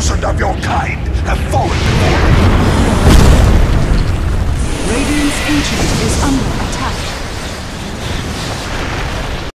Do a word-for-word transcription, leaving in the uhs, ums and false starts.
thousand of your kind have fallen before me. Radiant's ancient is under